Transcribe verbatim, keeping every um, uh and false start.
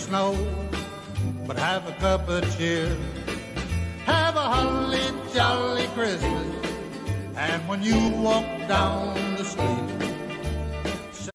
snow, but have a cup of cheer. Have a holly jolly Christmas, and when you walk down the street,